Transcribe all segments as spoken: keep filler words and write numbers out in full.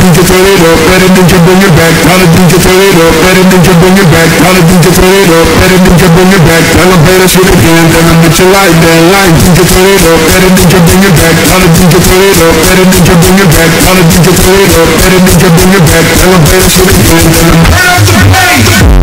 D J turn it up, better D J bring it back. Tell the D J turn it up, better D J bring it back. Tell the D J turn it up, better D J bring it back. Tell them play this shit again, tell them that you like that line. D J turn it up, better D J bring it back. Tell the D J turn it up, better D J bring it back. Tell the D J turn it up, better D J bring it back. Tell them play this shit again, tell them turn up the bass.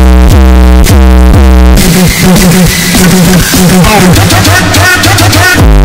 Oh,